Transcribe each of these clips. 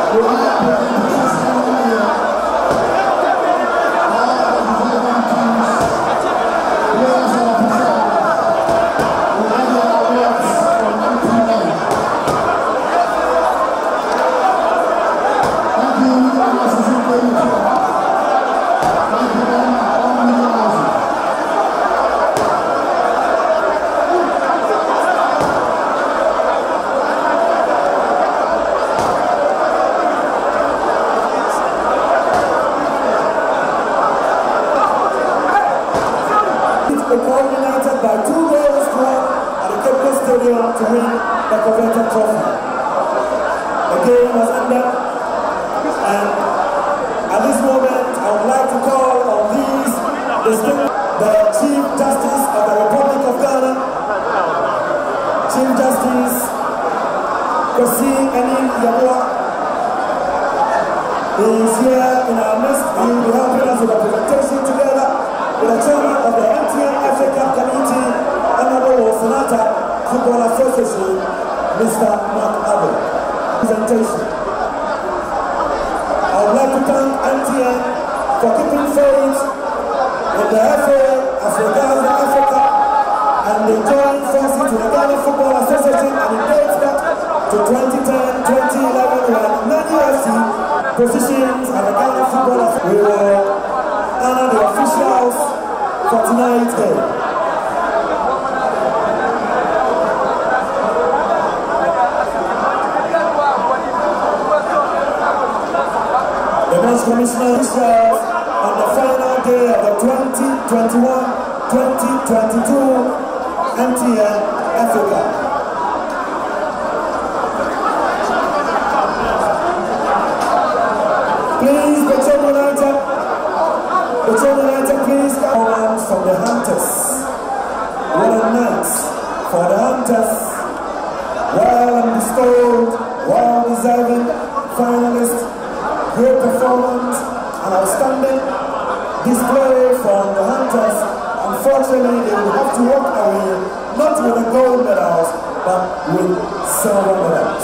Bechem United by 2 goals to 1 at the Cape Stadium to win the coveted trophy. The game has ended, and at this moment I would like to call on the Chief Justice of the Republic of Ghana, Chief Justice Kwesi Enin Yabua. He is here in our midst. He will be helping us with a presentation together with the chairman of the MTN FA Cup Committee, Honorable Senator Football Association, Mr. Mark Abel. Presentation. I would like to thank MTN for keeping faith with the FA as regards the FA Cup, and they joined forces with the Ghana Football Association, and it dates back to 2010-2011 when NUFC positions at the Ghana Football Association. We will honor the officials for tonight's game. The match commissioner officials on the final day of the 2021-2022 MTN FA Cup. Please, Bechem United, please come from the Hunters. What a night for the Hunters. Well bestowed, well deserving finalist, great performance, and outstanding display from the Hunters. Unfortunately, they will have to walk away not with the gold medals, but with silver medals.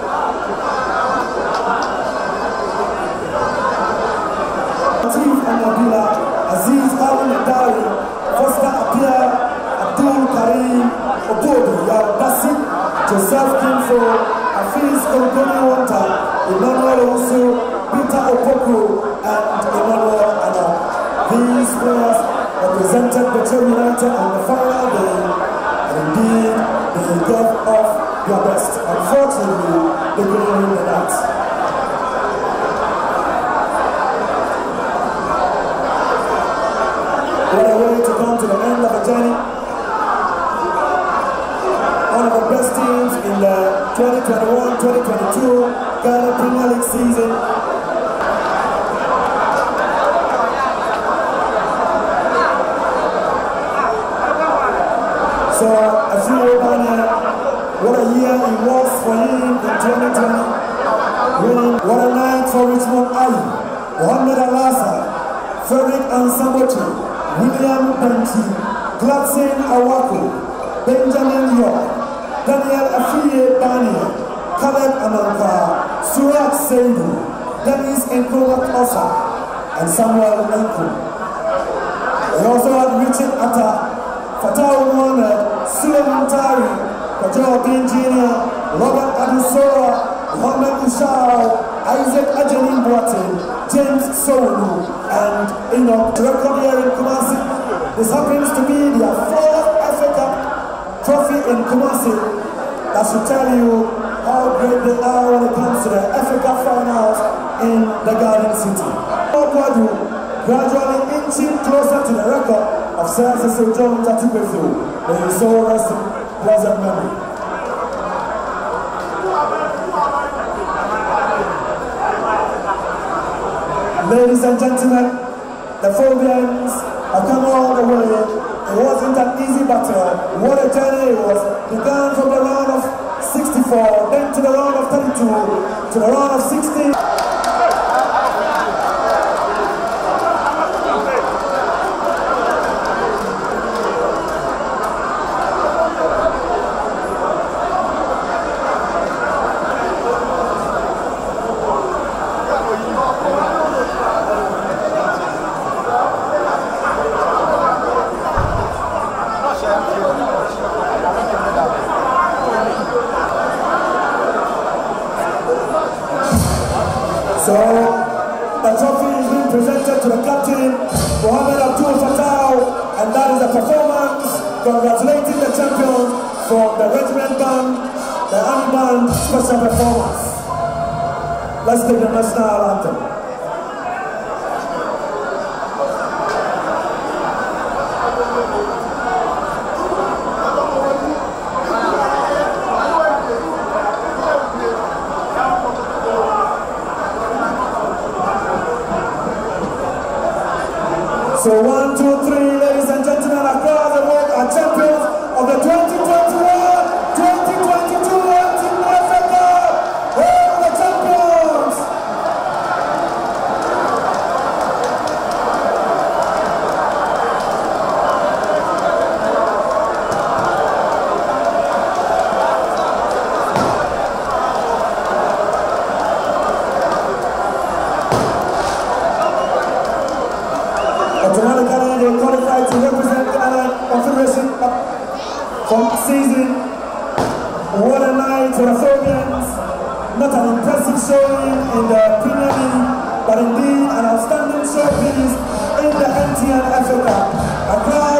Nabila, Aziz Harun Dari, Foster Apia, Abdul Karim, Obodu, Yabasi, Joseph Kinfo, Hafiz Kolgoni Wanta, Emmanuel Osu, Peter Opoku, and Emmanuel Anna. These players represented Bechem United on the final day, and indeed they gave off their best. Unfortunately, they couldn't win the night. What a way to come to the end of the journey. One of the best teams in the 2021-2022 Ghana Premier League season. So, as you know, what a year it was for him in 2020. What a night for Richmond Ali, Mohamed Alassa, Frederick Ansambochi, William Benchi, Gladson Awako, Benjamin York, Daniel Afiye Bania, Caleb Amanka, Surat Seidu, Dennis Nkola Osa, and Samuel Enku. We also had Richard Atta, Fatah Mohamed, Suleiman Tari, Kajoa Bin Jr., Robert Adusora, Mohamed Ushao, Isaac Ajanin Boateng, James Sowolu, and Enoch. Record here in Kumasi. This happens to be their 4th FA Cup trophy in Kumasi. That should tell you how great they are when it comes to the FA Cup finals in the Garden City. Okwadu gradually inching closer to the record of Sir Cecil Jones at Tubefu. May his soul rest in pleasant memory. Ladies and gentlemen, the Phobians have come all the way. It wasn't an easy battle. What a journey it was. Began from the round of 64, then to the round of 32, to the round of 16. congratulating the champions for the regiment band, the army band special performance. Let's take the national anthem. So 1, 2, 3, ladies and gentlemen, across the world are champions of the 2021-2022 Team Africa. All the champions! Automatically, they qualified to represent the Allied Confederation from season. What a night for the Ethiopians. Not an impressive showing in the Premier League, but indeed an outstanding showpiece in the MTN Africa.